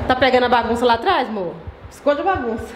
Tá pegando a bagunça lá atrás, amor? Esconde a bagunça.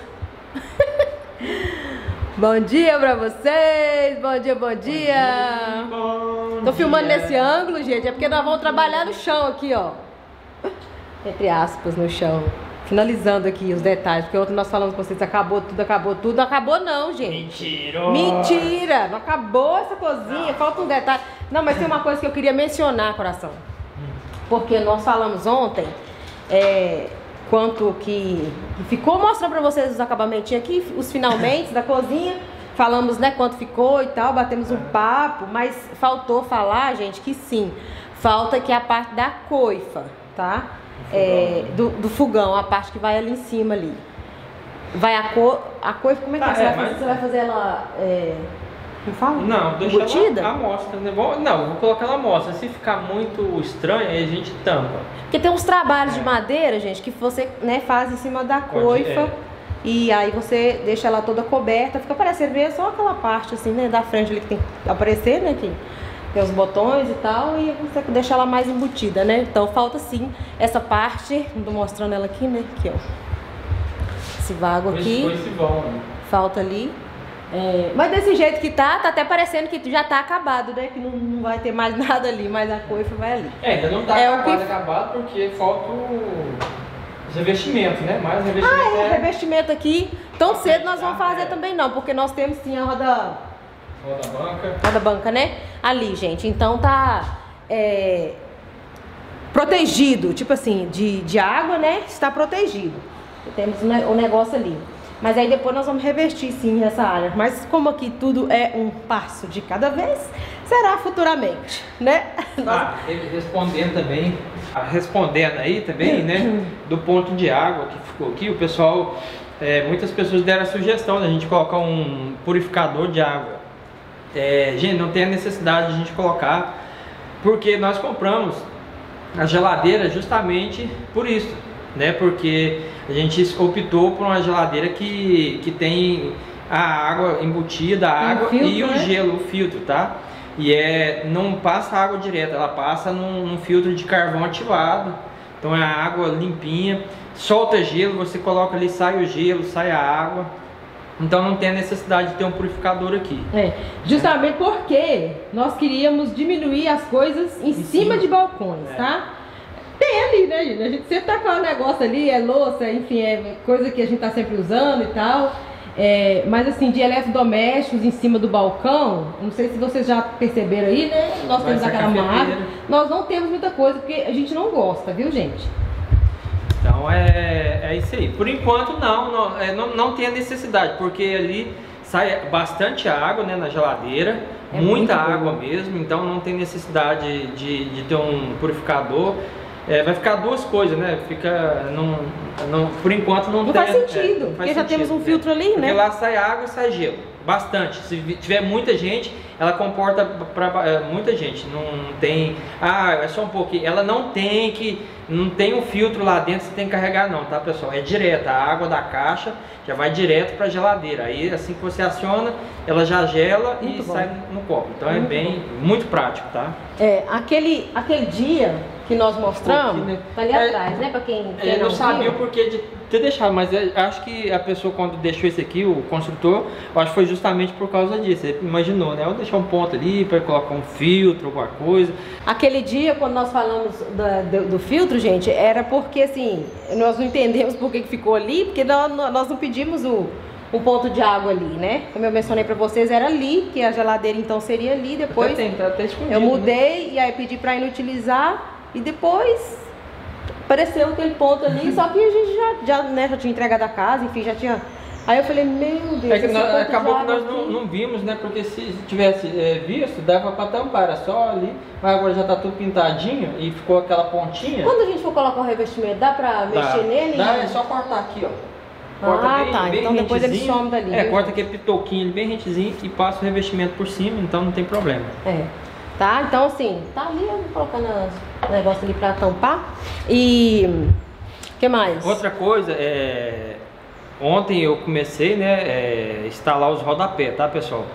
Bom dia pra vocês, bom dia, bom dia. Tô filmando nesse ângulo, gente, é porque nós vamos trabalhar no chão aqui, ó. Entre aspas, no chão. Finalizando aqui os detalhes, porque ontem nós falamos com vocês, acabou tudo. Não acabou não, gente. Mentira! Mentira! Não acabou essa cozinha, falta um detalhe. Não, mas tem uma coisa que eu queria mencionar, coração. Porque nós falamos ontem, quanto que ficou, mostrando pra vocês os acabamentos aqui, os finalmente da cozinha. Falamos, né, quanto ficou e tal, batemos um papo, mas faltou falar, gente, que sim, falta aqui a parte da coifa, tá? Do fogão, a parte que vai ali em cima ali. Vai a coifa, como é que você vai fazer? Você vai fazer ela, como fala? Não, deixa embutida? ela amostra, né? Não, vou colocar ela amostra. Se ficar muito estranho, aí a gente tampa. Porque tem uns trabalhos de madeira, gente, que você, né, faz em cima da coifa. E aí você deixa ela toda coberta, fica parecendo ver só aquela parte assim, né, da frente ali que tem que aparecer, né, que tem os botões e tal, e você deixa ela mais embutida, né? Então falta sim essa parte, não tô mostrando ela aqui, né, aqui ó, esse vago aqui, esse vão, né? Falta ali. Mas desse jeito que tá até parecendo que já tá acabado, né? Que não vai ter mais nada ali, mas a coifa vai ali. Ainda não tá acabado porque falta os revestimentos, né? Mais revestimento. Revestimento aqui. Tão cedo nós vamos fazer também não, porque nós temos sim a roda banca, né? Ali, gente. Então tá protegido, tipo assim, de água, né? Está protegido. Temos o negócio ali. Mas aí depois nós vamos revestir sim essa área. Mas como aqui tudo é um passo de cada vez, será futuramente, né? Respondendo aí também, né? Do ponto de água que ficou aqui, o pessoal, muitas pessoas deram a sugestão da gente colocar um purificador de água. Gente, não tem a necessidade de a gente colocar, porque nós compramos a geladeira justamente por isso, né? Porque a gente optou por uma geladeira que tem a água embutida, a água filtro, e o gelo, o filtro, tá? E não passa água direta, ela passa num filtro de carvão ativado. Então é a água limpinha, solta gelo, você coloca ali, sai o gelo, sai a água. Então não tem a necessidade de ter um purificador aqui. Justamente porque nós queríamos diminuir as coisas em cima de balcões, tá? Tem ali, né, gente? A gente sempre tá com um negócio ali, louça, enfim, coisa que a gente tá sempre usando e tal. Mas assim, de eletrodomésticos em cima do balcão, não sei se vocês já perceberam aí, né? Nós temos aquela máquina. Nós não temos muita coisa porque a gente não gosta, viu, gente? Então é isso aí. Por enquanto não tem a necessidade, porque ali sai bastante água, né, na geladeira, muita água mesmo, então não tem necessidade de ter um purificador. Vai ficar duas coisas, né? Por enquanto não tem. Faz sentido, porque já temos um filtro ali, né? Porque lá sai água e sai gelo. Bastante. Se tiver muita gente, ela comporta para muita gente. Não tem. É só um pouquinho. Ela não tem um filtro lá dentro, você tem que carregar, não, tá, pessoal? É direto. A água da caixa já vai direto para a geladeira. Aí assim que você aciona, ela já gela e sai no copo. Então é muito prático, tá? Aquele dia que nós mostramos, tá ali atrás, né? Pra quem não sabia o porquê de ter deixado, mas acho que a pessoa, quando deixou esse aqui, o construtor, eu acho que foi justamente por causa disso. Ele imaginou, né? Eu deixar um ponto ali para colocar um filtro, alguma coisa. Aquele dia, quando nós falamos do filtro, gente, era porque assim, nós não entendemos por que ficou ali, porque nós não pedimos um ponto de água ali, né? Como eu mencionei pra vocês, era ali, que a geladeira então seria ali. Depois até escondido, eu mudei, né? E aí pedi pra inutilizar. E depois apareceu aquele ponto ali, só que a gente já tinha entregado a casa, enfim, já tinha. Aí eu falei, meu Deus, acabou que nós não vimos, né? Porque se tivesse visto, dava pra tampar, era só ali, mas agora já tá tudo pintadinho e ficou aquela pontinha. Quando a gente for colocar o revestimento, dá pra mexer nele? Dá, é só cortar aqui, ó. Corta bem então depois ele some dali. Corta aquele pitoquinho bem rentezinho e passa o revestimento por cima, então não tem problema. Tá, então assim, tá ali, eu vou colocando o negócio ali pra tampar. E o que mais? Outra coisa, ontem eu comecei, né, instalar os rodapé, tá, pessoal?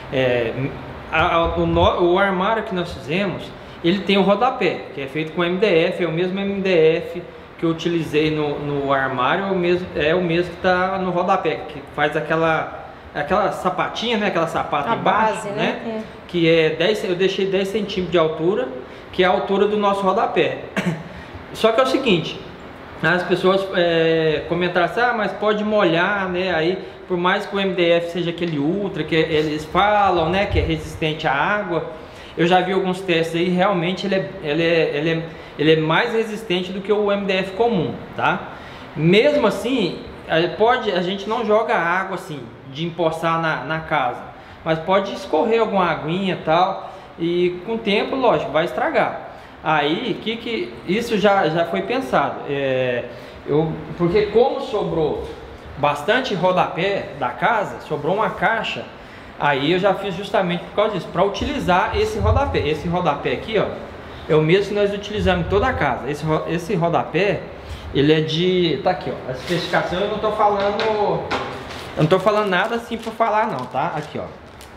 O armário que nós fizemos, ele tem o rodapé, que é feito com MDF, é o mesmo MDF que eu utilizei no armário é o mesmo que está no rodapé, que faz aquela sapatinha, né? Aquela sapata embaixo, base, né? Que é 10, eu deixei 10 centímetros de altura, que é a altura do nosso rodapé. Só que é o seguinte, as pessoas comentaram assim, mas pode molhar, né? Aí, por mais que o MDF seja aquele ultra, que eles falam, né? Que é resistente à água, eu já vi alguns testes aí, realmente ele é mais resistente do que o MDF comum, tá? Mesmo assim, a gente não joga água assim, de empoçar na casa, mas pode escorrer alguma aguinha e tal, e com o tempo, lógico, vai estragar. Aí, isso já foi pensado, porque como sobrou bastante rodapé da casa, sobrou uma caixa, aí eu já fiz justamente por causa disso, para utilizar esse rodapé. Esse rodapé aqui, ó, é o mesmo que nós utilizamos em toda a casa. Esse rodapé, ele é de... Tá aqui, ó, a especificação eu não tô falando nada assim por falar não, tá? Aqui, ó.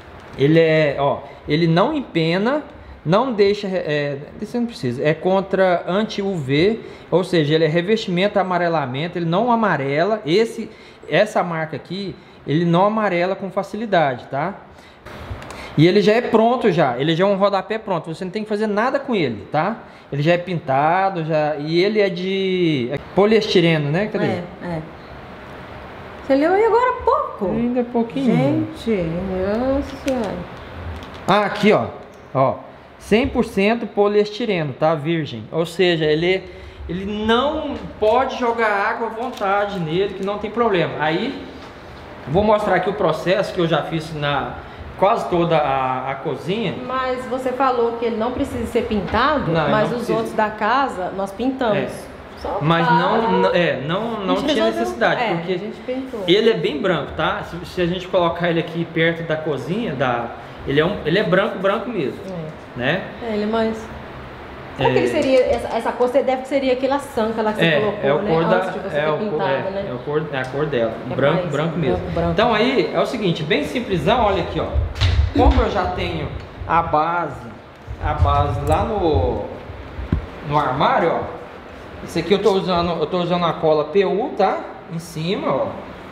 Ele não empena, não deixa... Isso não precisa. É contra anti-UV, ou seja, ele é revestimento amarelamento, ele não amarela. Essa marca aqui, ele não amarela com facilidade, tá? E ele já é pronto ele já é um rodapé pronto, você não tem que fazer nada com ele, tá? Ele já é pintado, e ele é de poliestireno, né? Cadê? Você leu aí agora há pouco? Ainda é pouquinho. Gente, nossa senhora. Ah, aqui, ó, 100% poliestireno, tá? Virgem, ou seja, ele não pode jogar água à vontade nele, que não tem problema. Aí, vou mostrar aqui o processo que eu já fiz na quase toda a cozinha. Mas você falou que ele não precisa ser pintado, mas os outros da casa nós pintamos. Mas não tinha necessidade, porque ele é bem branco, tá? Se a gente colocar ele aqui perto da cozinha, ele é branco mesmo, né? Ele é mais... Será que ele seria, essa cor seria aquela sanca lá que você colocou, né? Antes de você ter pintado, né? É a cor dela, branco mesmo. Então aí, é o seguinte, bem simplesão, olha aqui, ó. Como eu já tenho a base lá no armário, ó. Esse aqui eu tô usando a cola PU, tá? Em cima, ó.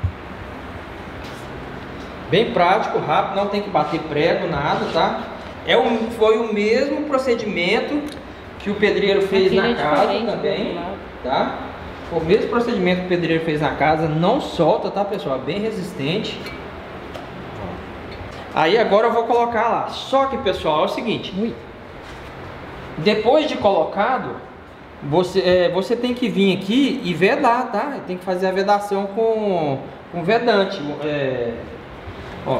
Bem prático, rápido, não tem que bater prego, nada, tá? Foi o mesmo procedimento que o pedreiro fez na casa também, tá? O mesmo procedimento que o pedreiro fez na casa, não solta, tá, pessoal? Bem resistente. Aí agora eu vou colocar lá. Só que, pessoal, é o seguinte. Depois de colocado, você tem que vir aqui e vedar, tá? Tem que fazer a vedação com vedante. Ó.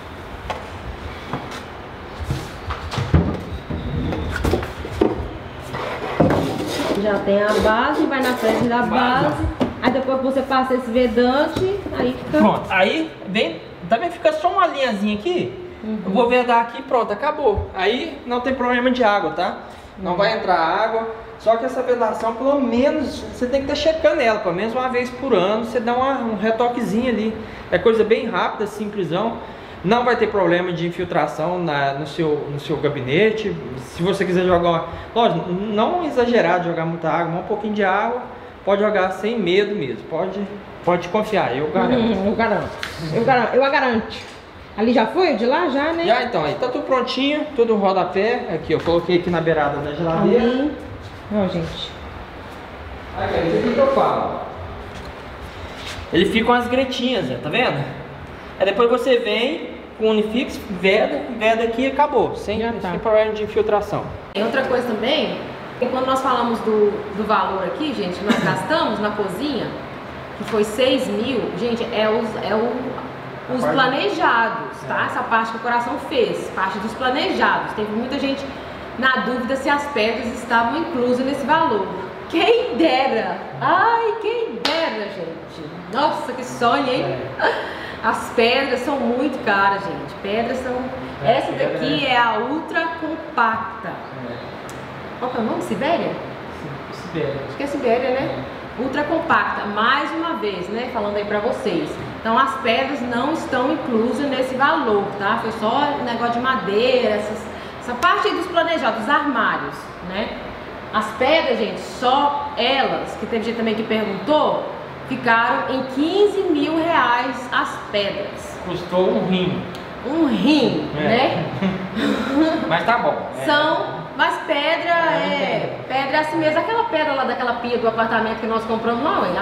Já tem a base, vai na frente da base. Aí depois que você passa esse vedante, aí fica... Pronto, aí também fica só uma linhazinha aqui. Eu vou vedar aqui, pronto, acabou. Aí não tem problema de água, tá? Não vai entrar água. Só que essa vedação, pelo menos, você tem que estar checando ela. Pelo menos uma vez por ano, você dá um retoquezinho ali. É coisa bem rápida, simplesão. Não vai ter problema de infiltração no seu gabinete. Se você quiser jogar, lógico, não exagerar de jogar muita água, mas um pouquinho de água, pode jogar sem medo mesmo. Pode confiar, eu garanto. Eu garanto. Ali já foi? De lá já, né? Já, então, aí tá tudo prontinho, tudo rodapé. Aqui, eu coloquei aqui na beirada da geladeira. Ó, gente. Aqui, isso aqui que eu falo. Ele fica com as gretinhas, tá vendo? Aí depois você vem com Unifix, veda aqui e acabou, sem problema de infiltração. Tem outra coisa também, quando nós falamos do valor aqui, gente, nós gastamos na cozinha, que foi 6 mil, gente, os planejados, tá? Essa parte que o coração fez, parte dos planejados. Teve muita gente na dúvida se as pedras estavam inclusas nesse valor. Quem dera! Ai, quem dera, gente! Nossa, que sonho, hein? As pedras são muito caras, gente. Pedras são... Essa daqui é a ultra compacta. Qual que é o nome? Sibéria? Sibéria. Acho que é Sibéria, né? Ultra compacta. Mais uma vez, né? Falando aí pra vocês. Então as pedras não estão inclusas nesse valor, tá? Foi só negócio de madeira, essa parte aí dos planejados, dos armários, né? As pedras, gente, só elas, que teve gente também que perguntou, ficaram em 15 mil reais as pedras. Custou um rim. Um rim, né? Mas tá bom. Mas pedra pedra assim mesmo, aquela pedra lá daquela pia do apartamento que nós compramos lá, ué,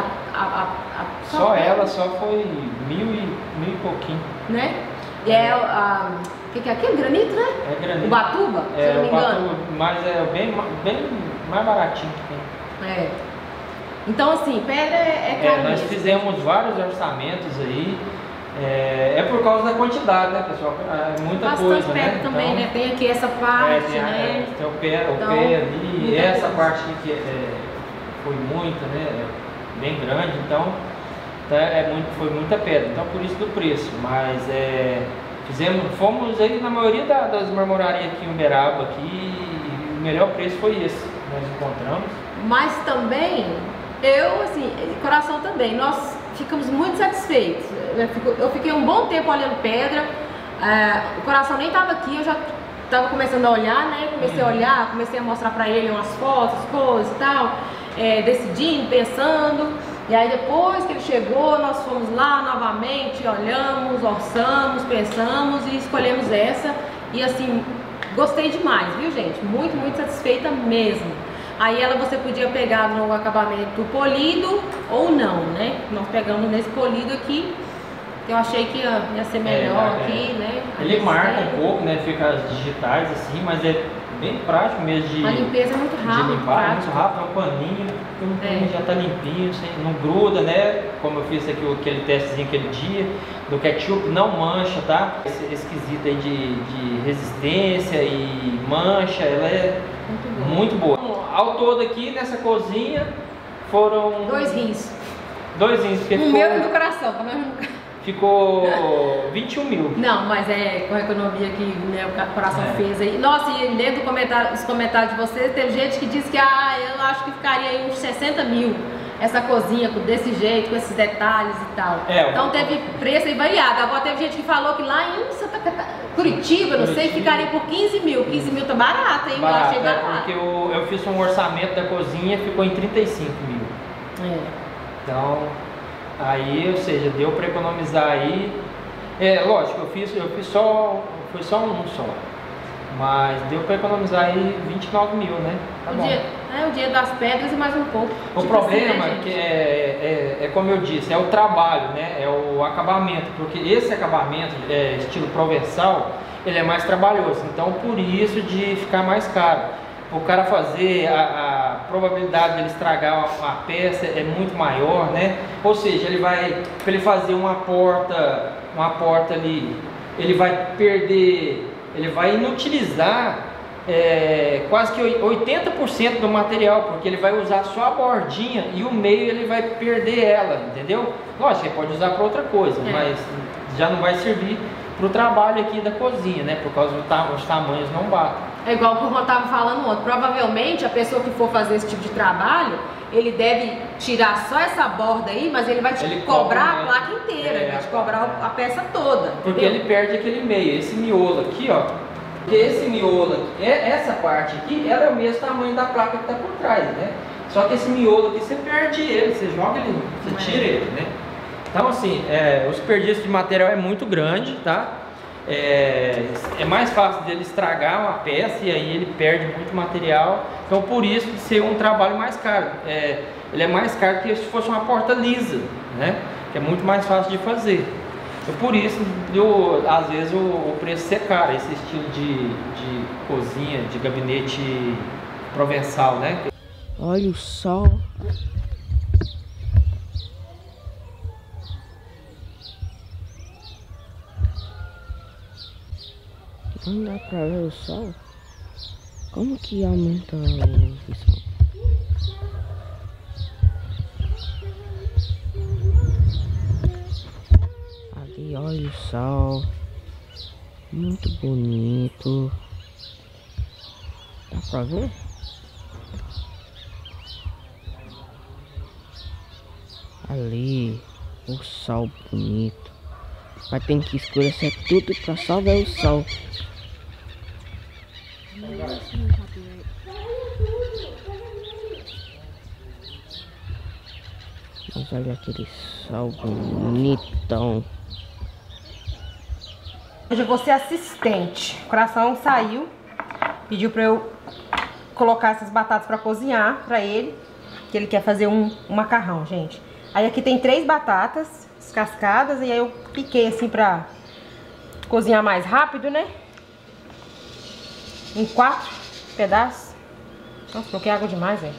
só ela só foi mil e pouquinho. Né? E é o que é aquilo? Granito, né? É granito. Ubatuba, se eu não me engano. Mas é bem mais baratinho que tem. É. Então assim, pedra é caro nós mesmo. fizemos vários orçamentos aí. É por causa da quantidade, né, pessoal? É muita bastante coisa, pedra né? também, então, né? Tem aqui essa parte, né? Tem o pé Então, ali, essa coisa. parte aqui que foi muita, né? Bem grande, então foi muita pedra, então por isso do preço. Mas fomos aí na maioria das marmorarias aqui em Uberaba aqui, e o melhor preço foi esse que nós encontramos. Mas também, eu assim, coração também, nós ficamos muito satisfeitos. Eu fiquei um bom tempo olhando pedra, o coração nem estava aqui, eu já estava começando a olhar, né? Comecei a olhar, comecei a mostrar para ele umas fotos, coisas e tal, decidindo, pensando. E aí depois que ele chegou, nós fomos lá novamente, olhamos, orçamos, pensamos e escolhemos essa. E assim, gostei demais, viu, gente? Muito, muito satisfeita mesmo. Aí você podia pegar no acabamento polido ou não, né? Nós pegamos nesse polido aqui, que eu achei que ia ser melhor aqui, né? Ele marca um pouco, né? Fica as digitais assim, mas é bem prático mesmo a limpeza é muito rápida. De limpar, muito rápido, é um paninho, já tá limpinho, não gruda, né? Como eu fiz aquele testezinho aquele dia, do ketchup, não mancha, tá? Esse esquisito aí de resistência e mancha, ela é muito boa. Ao todo aqui nessa cozinha foram 2 rins. 2 rins, porque meu e do coração, ficou 21 mil. Não, mas com a economia que o coração fez aí. Nossa, e lendo os comentários de vocês, teve gente que disse que eu acho que ficaria aí uns 60 mil essa cozinha desse jeito, com esses detalhes e tal. Então teve preço aí variado. Agora teve gente que falou que lá em Curitiba, não sei, ficaria por 15 mil. 15 mil tá barato, hein? Barato, eu achei barato. Porque eu fiz um orçamento da cozinha, ficou em 35 mil. Então, aí, ou seja, deu para economizar aí. Lógico, eu fiz só, foi só um só. Mas deu para economizar aí 29 mil, né? Tá bom. O dia das pedras e mais um pouco. O problema é que é como eu disse, é o trabalho, né? É o acabamento, porque esse acabamento estilo provençal, ele é mais trabalhoso, então por isso de ficar mais caro. O cara fazer, a probabilidade de ele estragar a peça é muito maior, né? Ou seja, para ele fazer uma porta ali, ele vai perder, ele vai inutilizar quase que 80% do material, porque ele vai usar só a bordinha e o meio ele vai perder ela, entendeu? Lógico, ele pode usar para outra coisa, mas já não vai servir para o trabalho aqui da cozinha, né? Por causa dos tamanhos não batem. É igual o que o Ron estava falando ontem. Provavelmente a pessoa que for fazer esse tipo de trabalho, ele deve tirar só essa borda aí, mas ele vai te cobrar a placa inteira, vai te cobrar a peça toda. Porque ele perde aquele meio, esse miolo aqui, ó. Porque esse miolo aqui, essa parte aqui, ela é o mesmo tamanho da placa que está por trás, né? Só que esse miolo aqui, você perde ele, você joga ele, você tira ele, né? Então assim, o desperdício de material é muito grande, tá? É mais fácil dele estragar uma peça e aí ele perde muito material. Então por isso de ser um trabalho mais caro. Ele é mais caro que se fosse uma porta lisa, né? Que é muito mais fácil de fazer. Então, por isso, às vezes o preço ser caro, esse estilo de cozinha, de gabinete provençal, né? Olha o sol. Não dá pra ver o sol? Como que aumenta o som? Ali, olha o sol. Muito bonito. Dá pra ver? Ali, o sol bonito. Mas tem que escurecer tudo pra só ver o sol. Vamos olhar aquele sol bonitão. Hoje eu vou ser assistente. O coração saiu, pediu pra eu colocar essas batatas pra cozinhar pra ele, que ele quer fazer um macarrão, gente. Aí aqui tem 3 batatas descascadas e aí eu piquei assim pra cozinhar mais rápido, né? Em 4 pedaços. Nossa, coloquei água demais, velho.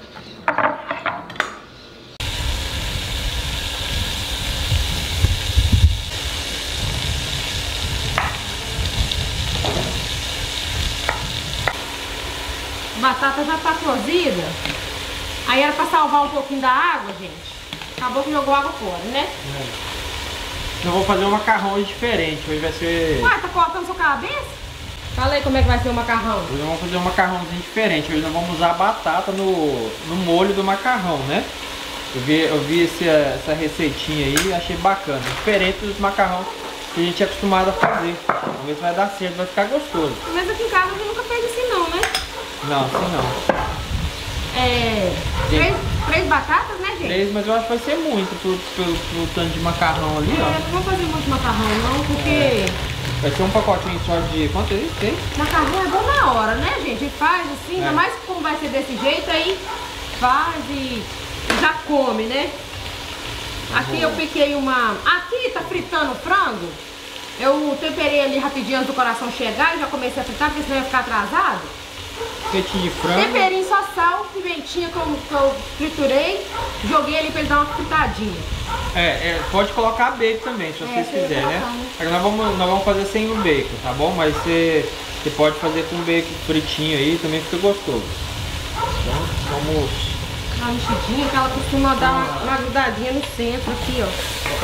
A batata já tá cozida. Aí era pra salvar um pouquinho da água, gente. Acabou que jogou água fora, né? Eu vou fazer um macarrão hoje diferente. Hoje vai ser... Uai, tá cortando sua cabeça? Fala aí como é que vai ser o macarrão. Hoje nós vamos fazer um macarrãozinho diferente. Hoje nós vamos usar a batata no molho do macarrão, né? Eu vi essa receitinha aí e achei bacana. Diferente dos macarrões que a gente é acostumado a fazer. Vamos ver se vai dar certo, vai ficar gostoso. Mas aqui em casa a gente nunca fez assim não, né? Não, assim não. Três batatas, né, gente? 3, mas eu acho que vai ser muito pelo tanto de macarrão ali, ó. Não vou fazer muito macarrão não, porque... Vai ser um pacotinho só de... Quanto é isso? Tem? Macarrão é bom na hora, né, gente? E faz assim, ainda mais como vai ser desse jeito, aí faz e já come, né? Aqui eu piquei uma... Aqui tá fritando o frango. Eu temperei ali rapidinho antes do coração chegar e já comecei a fritar, porque senão ia ficar atrasado. Petinho de frango. Temperinho, só sal, pimentinha que eu triturei, joguei ali pra ele dar uma fritadinha. Pode colocar bacon também, se vocês quiserem, né? Nós vamos fazer sem o bacon, tá bom? Mas você pode fazer com bacon fritinho aí, também fica gostoso. Então, vamos... Uma mexidinha que ela costuma dar uma grudadinha no centro aqui, ó.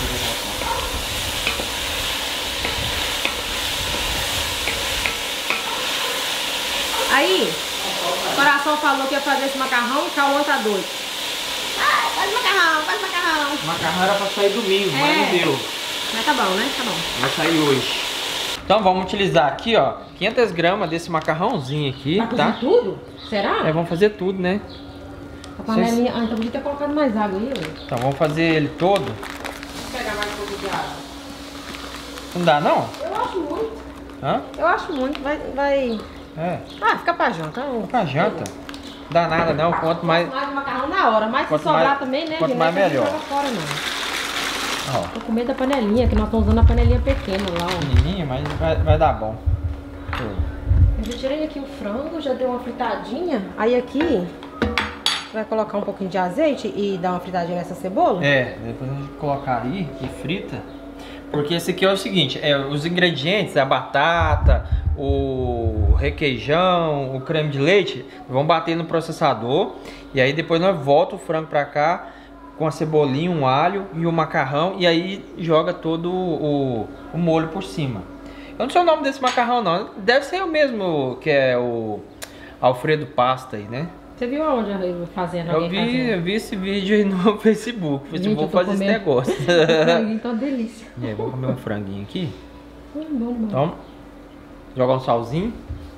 Aí, o coração falou que ia fazer esse macarrão e o Cauã tá doido. Ah, faz macarrão, faz macarrão. O macarrão era pra sair domingo, mas não deu. Mas tá bom, né? Tá bom. Vai sair hoje. Então vamos utilizar aqui, ó, 500 gramas desse macarrãozinho aqui, Vai tá? fazer tudo? Será? Vamos fazer tudo, né? A panelinha... Ah, então podia ter colocado mais água aí, ó. Então vamos fazer ele todo. Vou pegar mais um pouco de água. Não dá, não? Eu acho muito. Hã? Eu acho muito. Vai... Ah, fica pra janta. Fica pra janta. Não dá nada, não. Quanto mais... Mais macarrão na hora. Mas se sobrar também, né, quanto gente? mais melhor. Não joga fora, não. Ó. Tô com medo da panelinha, que nós estamos usando a panelinha pequena lá, ó. Pequenininha, mas vai dar bom. Eu já tirei aqui o frango, já deu uma fritadinha. Aí aqui, vai colocar um pouquinho de azeite e dar uma fritadinha nessa cebola? Depois a gente colocar aí e frita. Porque esse aqui é o seguinte, os ingredientes, a batata, o requeijão, o creme de leite, vão bater no processador. E aí depois nós voltamos o frango pra cá com a cebolinha, um alho e o macarrão. E aí joga todo o molho por cima. Eu não sei o nome desse macarrão não, deve ser o mesmo que é o Alfredo Pasta aí, né? Você viu aonde eu fazendo? Eu vi esse vídeo aí no Facebook. Gente, vou fazer esse negócio. Franguinho tá uma delícia. E aí, vamos comer um franguinho aqui? Bom. Então, jogar um salzinho.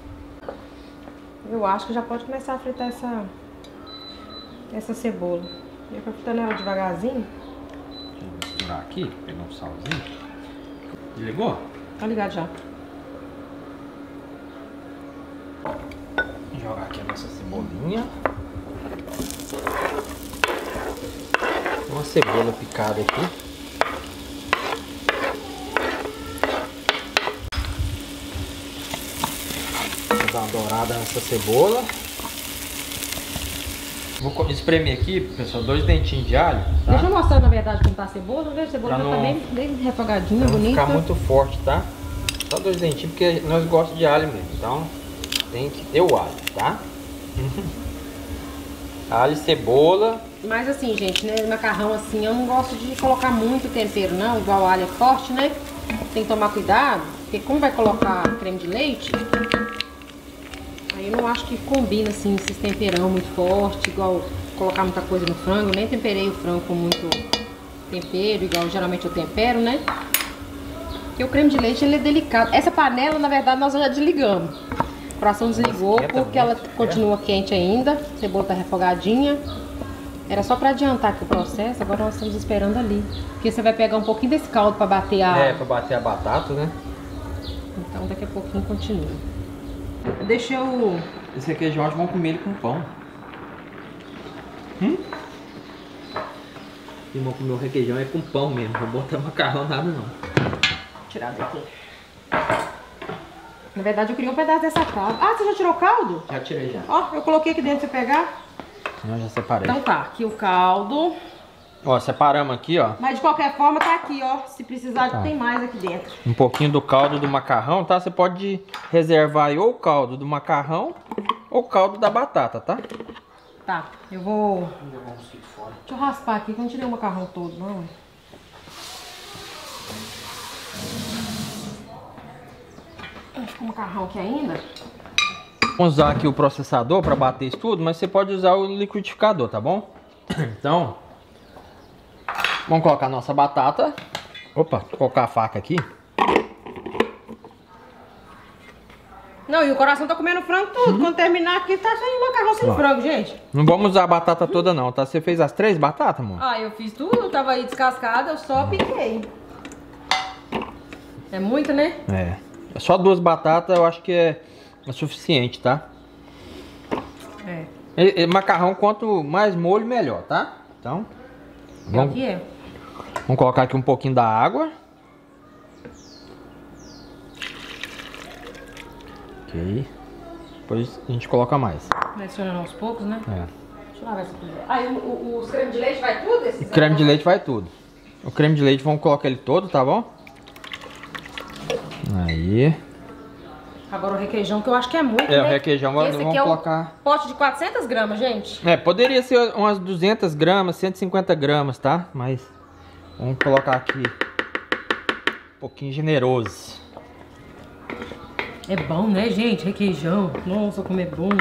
Eu acho que já pode começar a fritar essa cebola. Eu vou fritando ela devagarzinho. Deixa eu misturar aqui, pegar um salzinho. Desligou? Tá ligado já. Jogar aqui a nossa cebolinha. Uma cebola picada aqui. Vou dar uma dourada nessa cebola. Vou espremer aqui, pessoal, 2 dentinhos de alho. Tá? Deixa eu mostrar, na verdade, como tá a cebola. A cebola já não, tá bem refogadinha, não bonita. Não ficar muito forte, tá? Só 2 dentinhos, porque nós gostamos de alho mesmo. Então, tem que ter o alho, tá? Alho e cebola. Mas assim, gente, né, macarrão assim, eu não gosto de colocar muito tempero, não. Igual o alho é forte, né? Tem que tomar cuidado, porque como vai colocar creme de leite, aí eu não acho que combina, assim, esses temperão muito forte, igual colocar muita coisa no frango. Nem temperei o frango com muito tempero, igual geralmente eu tempero, né? Porque o creme de leite, ele é delicado. Essa panela, na verdade, nós já desligamos. O coração desligou porque ela continua quente ainda. A cebola tá refogadinha. Era só pra adiantar aqui o processo, agora nós estamos esperando ali. Porque você vai pegar um pouquinho desse caldo pra bater a... É, pra bater a batata, né? Então daqui a pouquinho continua. Deixa eu... Esse requeijão acho que vamos comer ele com pão. E vamos comer o requeijão é com pão mesmo, não vou botar macarrão nada não. Vou tirar daqui. Na verdade eu queria um pedaço dessa calda. Ah, você já tirou o caldo? Já tirei já. Ó, eu coloquei aqui dentro pra você pegar. Eu já separei. Então tá, aqui o caldo. Ó, separamos aqui, ó. Mas de qualquer forma tá aqui, ó. Se precisar, Tá. tem mais aqui dentro. Um pouquinho do caldo do macarrão, tá? Você pode reservar aí ou o caldo do macarrão ou o caldo da batata, tá? Tá, eu vou... Deixa eu raspar aqui, que eu não tirei o macarrão todo, não. Ficou o macarrão aqui ainda. Vamos usar aqui o processador para bater isso tudo, mas você pode usar o liquidificador, tá bom? Então, vamos colocar a nossa batata. Opa, vou colocar a faca aqui. Não, e o coração tá comendo frango tudo. Quando terminar aqui, tá saindo macarrão sem frango, gente. Não vamos usar a batata toda não, tá? Você fez as 3 batatas, amor? Ah, eu fiz tudo, tava aí descascada, eu só piquei. É muito, né? É. Só 2 batatas eu acho que é suficiente, tá? É. E macarrão, quanto mais molho, melhor, tá? Então, vamos colocar aqui um pouquinho da água. Ok. Depois a gente coloca mais. Adicionando aos poucos, né? É. Deixa eu lavar essa colher. Aí os creme de leite vai tudo? O creme de leite vai tudo. O creme de leite vamos colocar ele todo, tá bom? Aí. Agora o requeijão, que eu acho que é muito, É, né? o requeijão vamos colocar... Um pote de 400 gramas, gente. É, poderia ser umas 200 gramas, 150 gramas, tá? Mas vamos colocar aqui um pouquinho generoso. É bom, né, gente? Requeijão. Nossa, como é bom.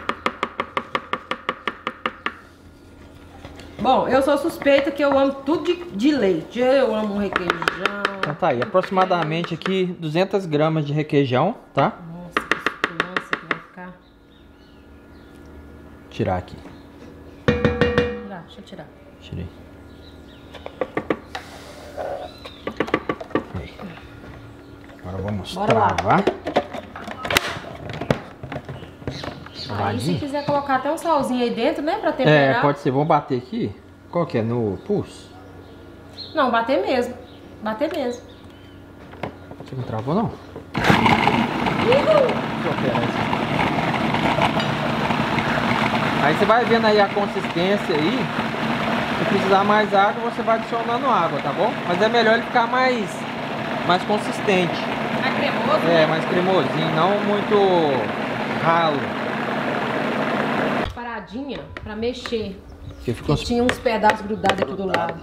Bom, eu sou suspeita que eu amo tudo de leite. Eu amo requeijão. Então tá aí, aproximadamente aqui 200 gramas de requeijão, tá? Nossa, que suculência que vai ficar. Tirar aqui. Deixa eu tirar. Tirei. Aí. Agora vamos Bora lá. travar. Aí se quiser colocar até um salzinho aí dentro, né? Pra temperar. É, pode ser. Vamos bater aqui. Qual que é? No pulso? Não, bater mesmo. Bater mesmo. Você não travou, não? Aí você vai vendo aí a consistência aí. Se precisar mais água, você vai adicionando água, tá bom? Mas é melhor ele ficar mais consistente. Mais cremoso? É, mais cremosinho, não muito ralo. Paradinha pra mexer. Fica Tinha uns pedaços grudados aqui do lado.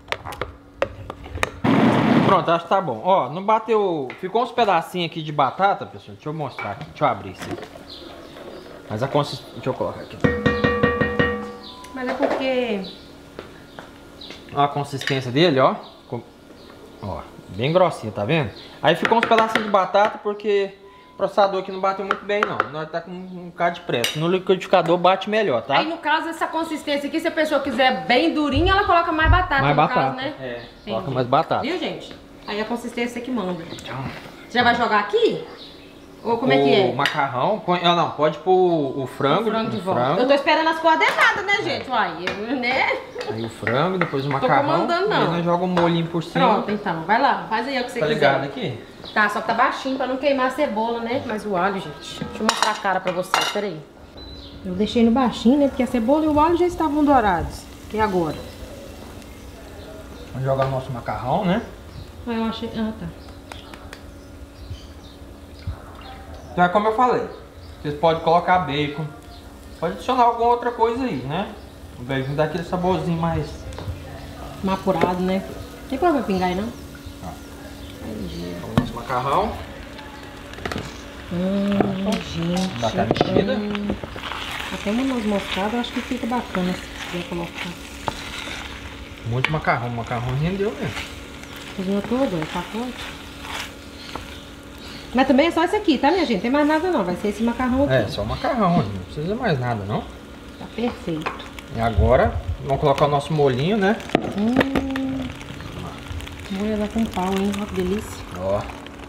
Pronto, acho que tá bom. Ó, não bateu... Ficou uns pedacinhos aqui de batata, pessoal. Deixa eu mostrar aqui. Deixa eu abrir isso aqui. Mas a consistência... Deixa eu colocar aqui. Mas é porque... Ó a consistência dele, ó. Ó, bem grossinha, tá vendo? Aí ficou uns pedacinhos de batata porque o processador aqui não bateu muito bem, não. Nós tá com um bocado de pressa. No liquidificador bate melhor, tá? Aí no caso, essa consistência aqui, se a pessoa quiser bem durinha, ela coloca mais batata. Mais no batata. caso, né? É, Entendi. coloca mais batata. Viu, gente? Aí a consistência é que manda. Você já vai jogar aqui? Ou como é que é? O macarrão, não, pode pôr o frango. O frango de volta. frango. Eu tô esperando as coordenadas, né, gente? Uai, né? Aí o frango, depois o macarrão. comandando, não. E aí nós joga um molhinho por cima. Pronto, então. Vai lá, faz aí o que você Tá quiser. ligado aqui? Tá, só que tá baixinho pra não queimar a cebola, né? Mas o alho, gente. Deixa eu mostrar a cara pra vocês, peraí. Eu deixei no baixinho, né? Porque a cebola e o alho já estavam dourados. E agora? Vamos jogar o nosso macarrão, né? Ah, eu achei... Ah, tá. Então é como eu falei. Vocês podem colocar bacon. Pode adicionar alguma outra coisa aí, né? O bacon dá aquele saborzinho mais... Apurado, né? Não tem problema pingar aí, não? O nosso macarrão. Gente. Dá pra mexida. Até uma noz moscada eu acho que fica bacana se quiser colocar. Muito macarrão. O macarrão rendeu mesmo. Cozinhou todo, o pacote. Mas também é só esse aqui, tá, minha gente? Não tem mais nada não, vai ser esse macarrão aqui. É, só macarrão, não precisa mais nada, não. Tá perfeito. E agora, Vamos colocar o nosso molhinho, né? Molho lá com pau, hein? Olha que delícia. Ó.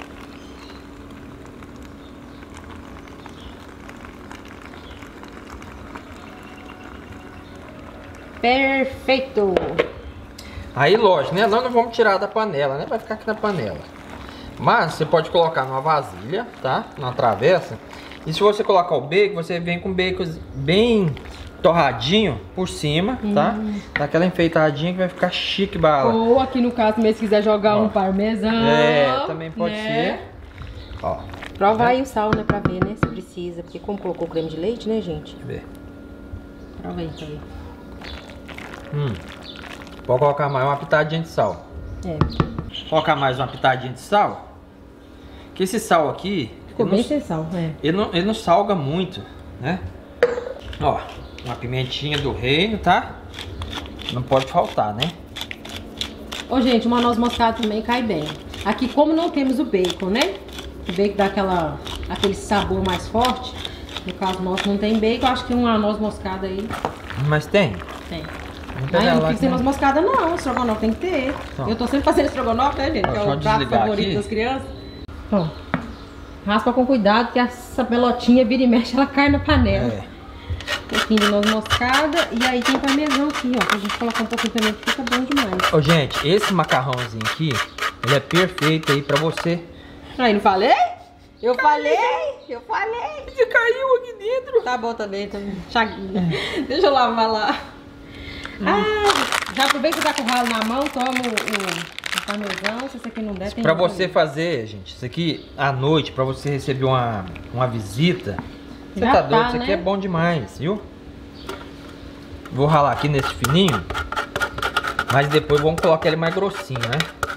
Perfeito. Aí, lógico, né? Nós não vamos tirar da panela, né? Vai ficar aqui na panela. Mas você pode colocar numa vasilha, tá? Na travessa. E se você colocar o bacon, você vem com bacon bem torradinho por cima, tá? Daquela enfeitadinha que vai ficar chique, bala. Ou aqui no caso mesmo, se quiser jogar um parmesão. É, também pode né? ser. Ó. Prova aí o sal, né? Pra ver, né? Se precisa. Porque como colocou creme de leite, né, gente? Deixa eu ver. Prova aí, pra ver. Pode colocar mais uma pitadinha de sal. É. Colocar mais uma pitadinha de sal. Que esse sal aqui... Ficou bem sem sal, é. Ele não salga muito, né? Ó, uma pimentinha do reino, tá? Não pode faltar, né? Ô, gente, uma noz moscada também cai bem. Aqui, como não temos o bacon, né? O bacon dá aquele sabor mais forte. No caso nosso não tem bacon, acho que uma noz moscada aí... Mas tem? Tem. Não, eu não fico sem noz moscada não, estrogonofe tem que ter. Então. Eu tô sempre fazendo estrogonofe, né, gente? Que é o prato favorito aqui. das crianças. Ó, raspa com cuidado que essa pelotinha vira e mexe, ela cai na panela. É. Um pouquinho de noz moscada e aí tem parmesão aqui, ó. Pra gente colocar um pouquinho também que fica bom demais. Ô, gente, esse macarrãozinho aqui, ele é perfeito aí pra você. Aí, não falei? Eu falei! Você caiu aqui dentro. Tá bom também. Chaguinha. Deixa eu lavar lá. Ah, já aproveita que tá com o ralo na mão, toma o parmesão, se esse aqui não der, tem Pra outro você ali. fazer, gente, isso aqui à noite, pra você receber uma visita, você Já tá doido, tá, isso aqui né? é bom demais, viu? Vou ralar aqui nesse fininho, mas depois vamos colocar ele mais grossinho, né?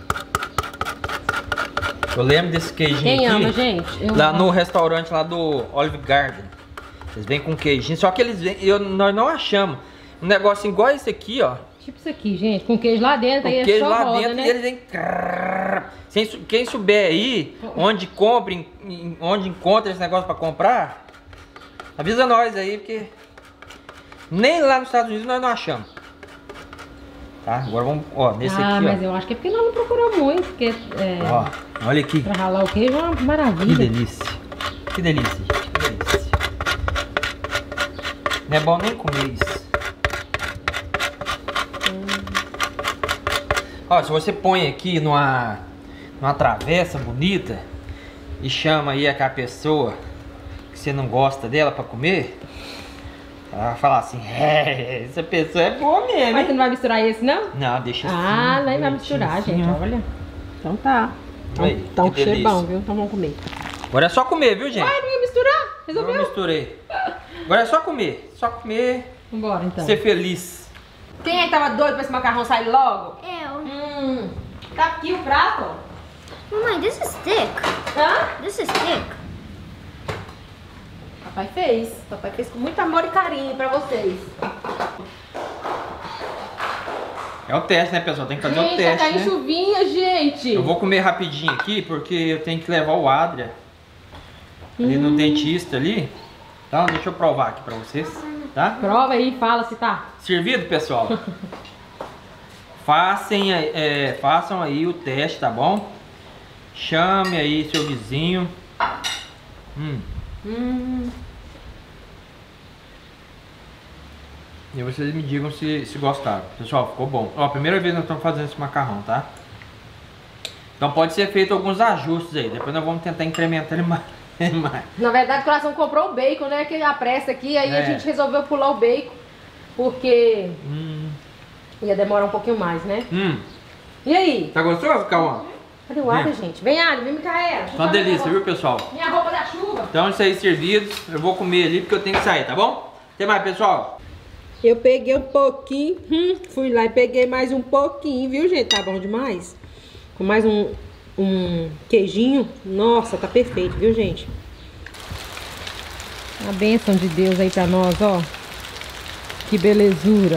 Eu lembro desse queijinho Quem aqui, ama, gente? Eu lá amo. no restaurante lá do Olive Garden. Eles vêm com queijinho, só que eles vêm, nós não achamos um negócio igual esse aqui, ó. Tipo isso aqui, gente, com queijo lá dentro, aí O é queijo só lá roda, dentro né? e eles vêm... Quem souber aí, onde compra, onde encontra esse negócio pra comprar, avisa nós aí, porque nem lá nos Estados Unidos nós não achamos. Tá, agora vamos, ó, nesse Ah, aqui, mas ó. eu acho que é porque nós não procuramos muito, porque Ó, olha aqui. pra ralar o queijo é uma Que maravilha. delícia. Que delícia, gente, que delícia. Não é bom nem comer isso. Ó, se você põe aqui numa travessa bonita e chama aí aquela pessoa que você não gosta dela pra comer, ela vai falar assim, essa pessoa é boa mesmo, Mas hein? você não vai misturar esse, não? Não, deixa assim. Ah, nem vai bonitinho misturar, assim, gente, ó. olha. Então tá. Aí, Então que cheiro delícia. bom, viu? Então vamos comer. Agora é só comer, viu, gente? Ai, não ia misturar? Agora eu Resolveu? misturei. Agora é só comer, Vambora, então. ser feliz. Quem é que tava doido pra esse macarrão sair logo? Ew. Tá aqui o prato. Mamãe, this is thick. Hã? This is thick. Papai fez. Papai fez com muito amor e carinho pra vocês. É o teste, né, pessoal? Tem que fazer o Gente, tá teste, caindo né? chuvinha, gente. Eu vou comer rapidinho aqui, porque eu tenho que levar o Adria ali no dentista ali. Então, deixa eu provar aqui pra vocês, tá? Prova aí e fala se tá. Servido, pessoal? Façam aí o teste, tá bom? Chame aí seu vizinho. E vocês me digam se gostaram. Pessoal, ficou bom. Ó, primeira vez nós estamos fazendo esse macarrão, tá? Então pode ser feito alguns ajustes aí. Depois nós vamos tentar incrementar ele mais. Na verdade, o coração comprou o bacon, né? Que a pressa aqui, aí a É. gente resolveu pular o bacon. Porque ia demorar um pouquinho mais, né? E aí? Tá gostoso, Cauã? Cadê o Ada, gente? Vem, Ada, vem, Micaela. Uma delícia, viu, pessoal? Minha roupa da chuva. Então, isso aí servidos. Eu vou comer ali porque eu tenho que sair, tá bom? Até mais, pessoal. Eu peguei um pouquinho, fui lá e peguei mais um pouquinho, viu, gente? Tá bom demais. Com mais um queijinho. Nossa, tá perfeito, viu, gente? A bênção de Deus aí pra nós, ó. Que belezura.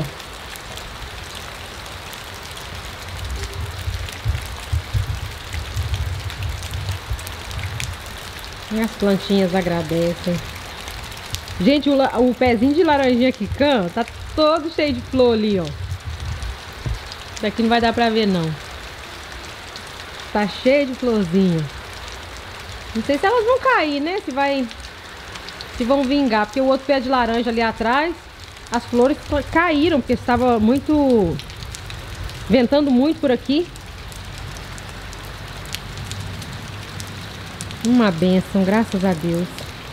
E as plantinhas agradecem. Gente, o pezinho de laranjinha aqui, tá todo cheio de flor ali, ó. Daqui não vai dar pra ver, não. Tá cheio de florzinha. Não sei se elas vão cair, né? Se vão vingar. Porque o outro pé de laranja ali atrás, as flores caíram, porque estava muito... ventando muito por aqui. Uma bênção, graças a Deus.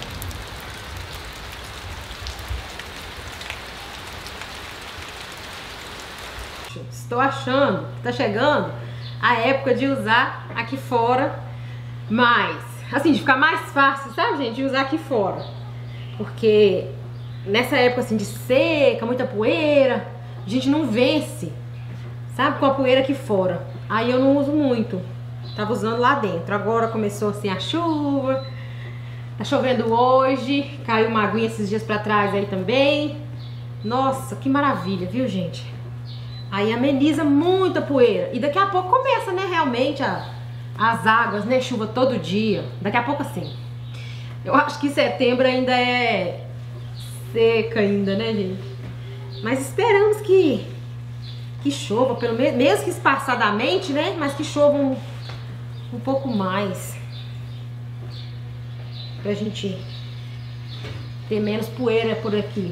Estou achando que tá chegando a época de usar aqui fora mais, assim, de ficar mais fácil, sabe, gente, de usar aqui fora. Porque nessa época, assim, de seca, muita poeira, a gente não vence, sabe, com a poeira aqui fora. Aí eu não uso muito, tava usando lá dentro. Agora começou, assim, a chuva, tá chovendo hoje, caiu uma aguinha esses dias pra trás aí também. Nossa, que maravilha, viu, gente? Aí ameniza muita poeira. E daqui a pouco começa, né, realmente as águas, né, chuva todo dia. Daqui a pouco assim. Eu acho que setembro ainda é seca ainda, né, gente? Mas esperamos que chova, pelo menos, mesmo que espaçadamente, né, mas que chova um pouco mais. Pra gente ter menos poeira por aqui.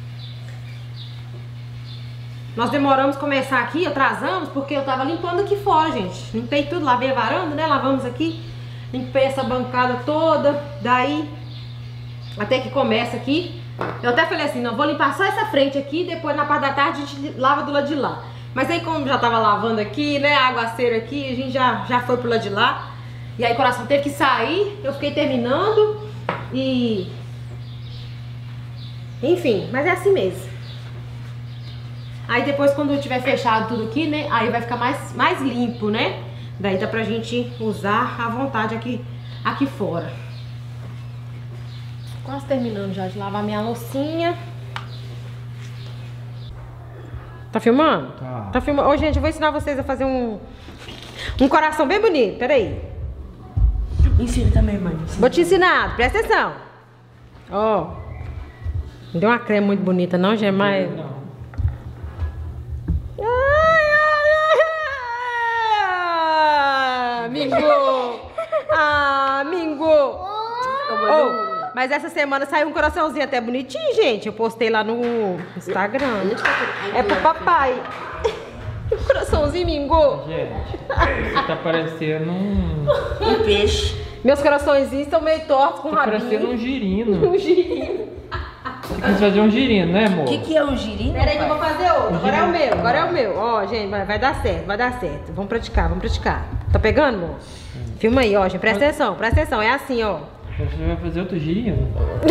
Nós demoramos a começar aqui, atrasamos, porque eu tava limpando aqui fora, gente. Limpei tudo, lavei a varanda, né? Lavamos aqui. Limpei essa bancada toda. Daí, até que começa aqui. Eu até falei assim, não, vou limpar só essa frente aqui. Depois, na parte da tarde, a gente lava do lado de lá. Mas aí, como já tava lavando aqui, né? Aguaceiro aqui, a gente já foi pro lado de lá. E aí, o coração teve que sair. Eu fiquei terminando. E... enfim, mas é assim mesmo. Aí depois, quando tiver fechado tudo aqui, né, aí vai ficar mais limpo, né? Daí dá pra gente usar à vontade aqui fora. Quase terminando já de lavar minha loucinha. Tá filmando? Tá. Tá filmando. Ô, gente, eu vou ensinar vocês a fazer um coração bem bonito. Pera aí. Ensina também, mãe. Vou te ensinar, presta atenção. Ó. Não deu uma creme muito bonita não, gente, mas... Não. Mingou! Ah, mingou! Oh, mas essa semana saiu um coraçãozinho até bonitinho, gente. Eu postei lá no Instagram. É pro papai. O coraçãozinho mingou. Gente, você tá parecendo um peixe. Meus coraçõezinhos estão meio tortos com o tá rabinho. parecendo um girino. Um girino. Você quis fazer um girino, né, amor? O que é um girino? Peraí que eu vou fazer outro. Agora é o meu, agora é o meu. Ó, gente, vai dar certo, vai dar certo. Vamos praticar, vamos praticar. Tá pegando, amor? Filma aí, ó, gente. Presta atenção. É assim, ó. Você vai fazer outro girino?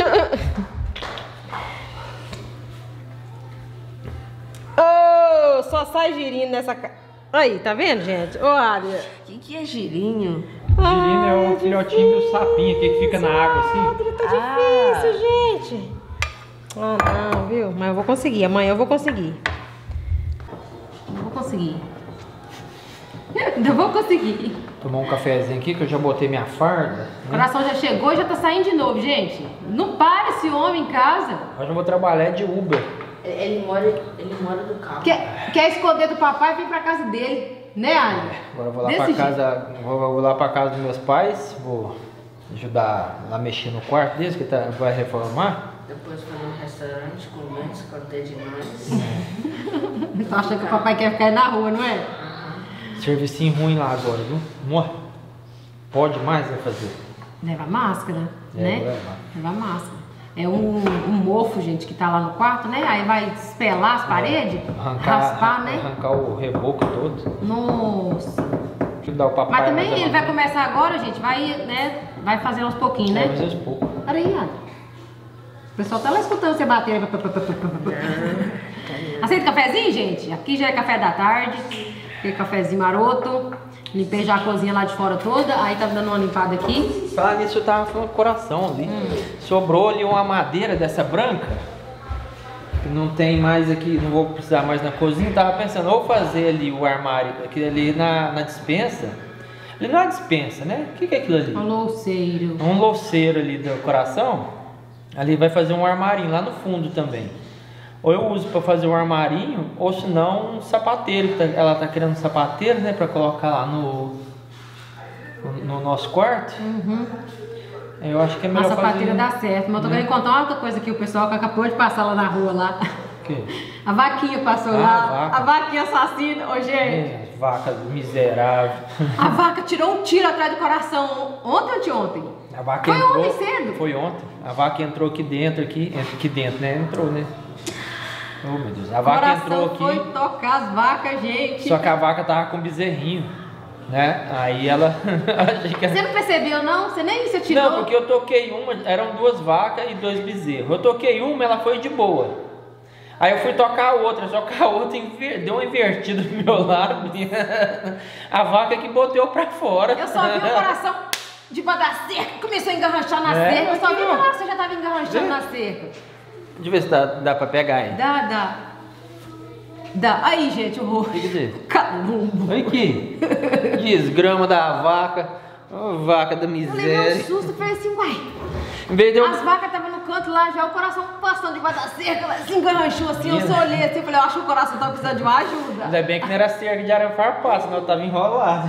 Oh, só sai girino nessa cara. Aí, tá vendo, gente? Ô, Ária. O que é girinho? Girino é o filhotinho do sapinho aqui que fica na água assim. Tá difícil, gente. Ah, não, viu? Mas eu vou conseguir. Amanhã eu vou conseguir. Eu vou conseguir. Ainda vou conseguir. Tomar um cafezinho aqui que eu já botei minha farda. O coração já chegou e já tá saindo de novo, gente. Não para esse homem em casa. Hoje eu vou trabalhar de Uber. Ele mora do carro. Quer esconder do papai e vir pra casa dele. Né, Ária? Agora eu vou lá pra casa. Vou lá pra casa dos meus pais. Vou ajudar lá a mexer no quarto deles, que vai reformar. Depois foi no restaurante, comer, esconder demais. Tô achando que o papai quer ficar aí na rua, não é? Servicinho ruim lá agora, viu? Amor, pode mais vai fazer. Leva máscara, É, né? vou levar. Leva máscara. É um mofo, gente, que tá lá no quarto, né? Aí vai espelar as paredes, raspar, né? Arrancar o reboco todo. Nossa. Ajudar o papai. Mas também a fazer ele vai começar agora, gente, vai fazendo aos pouquinhos, Vai né? fazer aos poucos. Peraí, Ana. O pessoal tá lá escutando você bater. Aceita cafezinho, gente? Aqui já é café da tarde. Aquele cafezinho maroto. Limpei já a cozinha lá de fora toda. Aí tá dando uma limpada aqui. Falar nisso, eu tava falando coração ali. Sobrou ali uma madeira dessa branca. Que não tem mais aqui, não vou precisar mais na cozinha. Tava pensando, ou fazer ali o armário, aquilo ali na dispensa. Ali não é dispensa, né? O que é aquilo ali? Um louceiro. Um louceiro ali do coração. Ali vai fazer um armarinho lá no fundo também. Ou eu uso para fazer um armarinho, ou se não um sapateiro. Ela tá querendo um sapateiro, né? Para colocar lá no nosso quarto. Eu acho que é melhor a sapateira fazer... dá certo. Mas eu tô querendo contar uma outra coisa que o pessoal que acabou de passar lá na rua lá. O quê? A vaquinha passou lá. A vaquinha assassina. Ô, gente. Vaca miserável. A vaca tirou um tiro atrás do coração ontem ou anteontem? A vaca Foi entrou, ontem cedo? Foi ontem. A vaca entrou aqui dentro, né? Entrou, né? Oh, meu Deus. A vaca entrou aqui. Foi tocar as vacas, gente. Só que a vaca tava com bezerrinho, né? Aí ela... Você não percebeu, não? Você nem se tirou? Não, porque eu toquei uma, eram 2 vacas e 2 bezerros. Eu toquei uma, ela foi de boa. Aí eu fui tocar a outra, só que a outra deu uma invertida do meu lado. A vaca que botou pra fora. Eu só vi o coração de da cerca, começou a engarranchar na cerca. Eu só vi que o coração já tava engarranchando na cerca. Deixa eu ver se dá pra pegar aí. Dá. Aí, gente, o rosto. O que dizer? Calumbo. Olha aqui. Desgrama da vaca. Oh, vaca da Eu levei miséria. um susto, falei assim, uai. Em vez de eu... As vacas estavam no canto lá, já o coração passando debaixo da cerca, ela se enganchou assim, eu só olhei assim, falei, eu acho que o coração tá precisando de uma ajuda. Ainda bem que não era cerca de arame farpado, senão eu tava enrolado.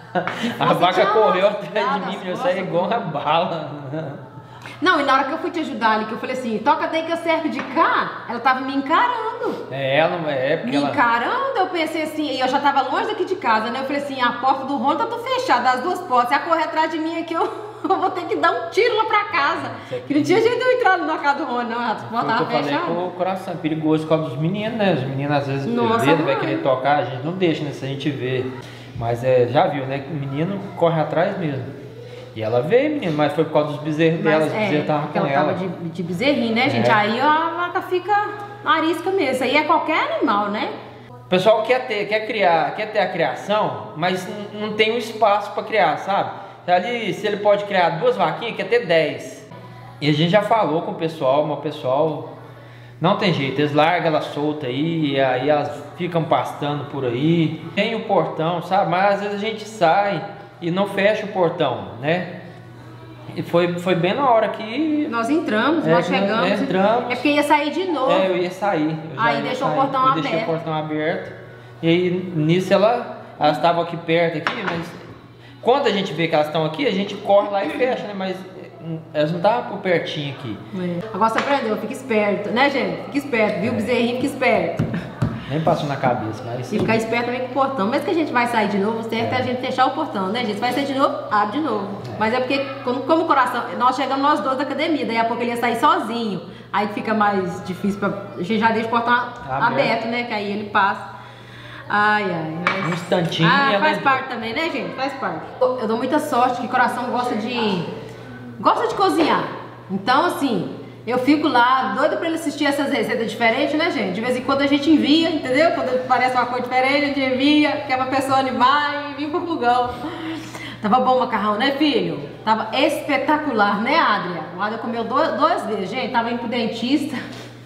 A vaca correu atrás de mim, eu saí igual uma bala. Não, e na hora que eu fui te ajudar ali, que eu falei assim, toca daí que eu cerco de cá, ela tava me encarando. Porque me encarando, eu pensei assim, e eu já tava longe daqui de casa, né? Eu falei assim, a porta do Rony tá tudo fechada, as 2 portas, se ela correr atrás de mim aqui, eu vou ter que dar um tiro lá pra casa. Que não tinha jeito de eu entrar na casa do Rony, não, as portas estavam fechadas. O coração é perigoso por causa dos meninos, né? Os meninos às vezes vai querer tocar, a gente não deixa, né? Se a gente vê. Mas já viu, né? O menino corre atrás mesmo. E ela veio, menino, mas foi por causa dos bezerros dela, os bezerros estavam com ela. Ela tava de bezerrinho, né, gente? Aí a vaca fica arisca mesmo. Isso aí é qualquer animal, né? O pessoal quer ter a criação, mas não tem um espaço para criar, sabe? Ali, se ele pode criar 2 vaquinhas, quer ter 10. E a gente já falou com o pessoal, mas o pessoal não tem jeito, eles largam ela solta aí, e aí elas ficam pastando por aí. Tem o portão, sabe? Mas às vezes a gente sai e não fecha o portão, né? E foi bem na hora que... Nós entramos, nós chegamos. Entramos. É porque ia sair de novo. Eu ia sair. Aí deixou o portão aberto. Deixei o portão aberto. E aí, nisso elas estavam aqui perto, aqui, mas... Quando a gente vê que elas estão aqui, a gente corre lá e fecha, né? Mas elas não estavam por pertinho aqui. Agora você aprendeu, fica esperto, né, gente? Fica esperto, viu? O bezerrinho, fica esperto. Nem passou na cabeça, mas... E ficar esperto também com o portão. Mesmo que a gente vai sair de novo, certo é a gente fechar o portão, né, gente? Vai sair de novo, abre de novo. Mas é porque, como o coração... Nós chegamos nós 2 da academia, daí a pouco ele ia sair sozinho. Aí fica mais difícil pra... A gente já deixa o portão aberto, né? Que aí ele passa. Ai. Um instantinho. Faz parte também, né, gente? Faz parte. Eu dou muita sorte que o coração gosta de cozinhar. Então, assim... Eu fico lá, doido pra ele assistir essas receitas diferentes, né, gente? De vez em quando a gente envia, entendeu? Quando parece uma coisa diferente, a gente envia, que é pra pessoa animar e vir pro fogão. Tava bom o macarrão, né, filho? Tava espetacular, né, Adria? O Adria comeu 2 vezes, gente. Tava indo pro dentista.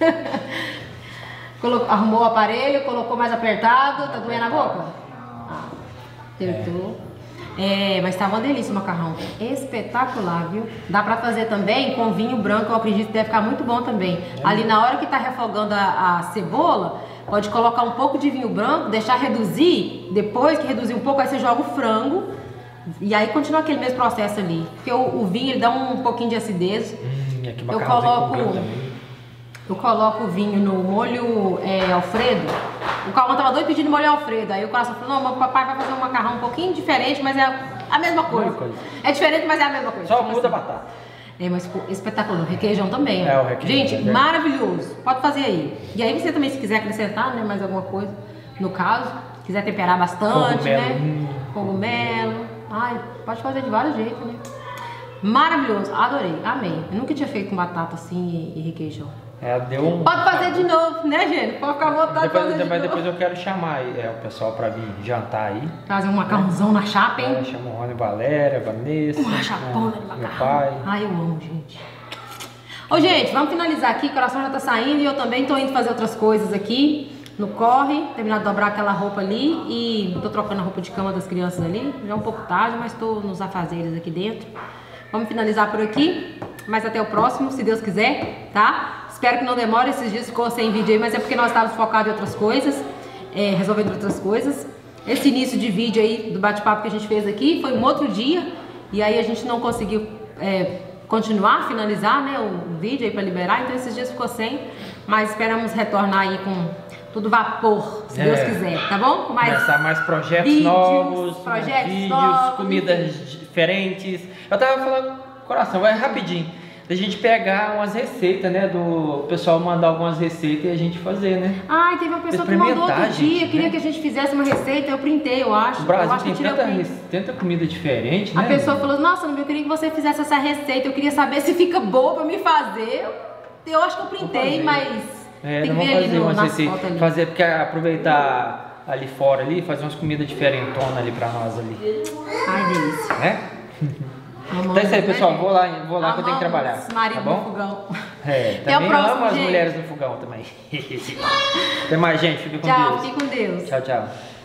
Arrumou o aparelho, colocou mais apertado. Tá doendo a boca? Apertou. Mas tava uma delícia o macarrão. Espetacular, viu? Dá pra fazer também com vinho branco, eu acredito que deve ficar muito bom também. Ali na hora que tá refogando a cebola, pode colocar um pouco de vinho branco, deixar reduzir. Depois que reduzir um pouco, aí você joga o frango. E aí continua aquele mesmo processo ali. Porque o vinho, ele dá um pouquinho de acidez. Eu coloco o vinho no molho Alfredo. O Cauã tava doido pedindo molho Alfredo. Aí o coração falou, não, o papai vai fazer um macarrão um pouquinho diferente, mas é a mesma coisa. É diferente, mas é a mesma coisa. Só muda a batata. Mas ficou espetacular. O requeijão também. O requeijão. Gente, maravilhoso. Pode fazer aí. E aí você também, se quiser acrescentar, né, mais alguma coisa, no caso, quiser temperar bastante, né? Cogumelo. Ai, pode fazer de vários jeitos, né? Maravilhoso. Adorei. Amei. Eu nunca tinha feito com batata assim e requeijão. Pode fazer de novo, né, gente? Pode ficar à vontade de fazer de novo. Depois eu quero chamar o pessoal pra vir jantar aí. Fazer um macarrãozão na chapa, hein? Chama o Rony, Valéria, Vanessa. Uma chapona de macarrão. Meu pai. Ai, eu amo, gente. Ô, gente, vamos finalizar aqui. O coração já tá saindo e eu também tô indo fazer outras coisas aqui. No corre, terminar de dobrar aquela roupa ali. E tô trocando a roupa de cama das crianças ali. Já é um pouco tarde, mas tô nos afazeres aqui dentro. Vamos finalizar por aqui. Mas até o próximo, se Deus quiser, tá? Espero que não demore, esses dias ficou sem vídeo aí, mas é porque nós estávamos focados em outras coisas, resolvendo outras coisas. Esse início de vídeo aí, do bate-papo que a gente fez aqui, foi um outro dia, e aí a gente não conseguiu continuar, finalizar, né, o vídeo aí para liberar, então esses dias ficou sem, mas esperamos retornar aí com tudo vapor, se Deus quiser, tá bom? Começar mais projetos vídeos, novos, projetos novos, comidas diferentes. Eu tava falando, coração, vai rapidinho. Da gente pegar umas receitas, né? Do pessoal mandar algumas receitas e a gente fazer, né? Ah, e teve uma pessoa que mandou outro dia, gente, queria né? que a gente fizesse uma receita, eu printei, eu acho. O Brasil eu acho tem que eu tirei o print. tanta comida diferente, A né? pessoa falou, nossa, eu queria que você fizesse essa receita, eu queria saber se fica boa pra me fazer. Eu acho que eu printei, mas tem que ver ali nas fotos ali. Fazer, porque aproveitar ali fora ali, fazer umas comidas diferentonas ali pra nós ali. Ai, delícia. Né? Amamos, Então é isso aí, pessoal. né, Vou lá que eu tenho que trabalhar. Marido Tá bom? no fogão. Também Até o próximo, amo as gente. mulheres no fogão também. Até mais, gente. Fica com Tchau, Deus. fique com Deus. Tchau, tchau.